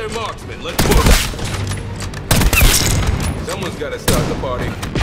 marksman. Let's push. Someone's got to start the party.